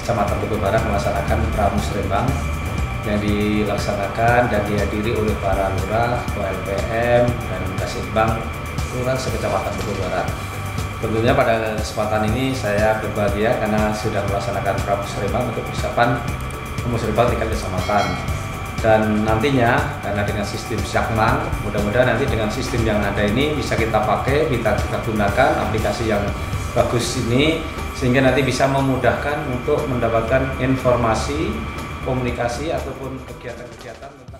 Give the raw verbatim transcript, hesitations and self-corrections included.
Kecamatan Bogor Barat melaksanakan pramusrembang yang dilaksanakan dan dihadiri oleh para lurah, ketua L P M, dan Kasitbang Lurah Sekecamatan Bogor Barat. Tentunya pada kesempatan ini saya berbahagia karena sudah melaksanakan pramusrembang untuk persiapan musrembang tingkat kecamatan. Dan nantinya karena dengan sistem Syakman, mudah-mudahan nanti dengan sistem yang ada ini bisa kita pakai, kita, kita gunakan aplikasi yang bagus ini sehingga nanti bisa memudahkan untuk mendapatkan informasi, komunikasi ataupun kegiatan-kegiatan tentang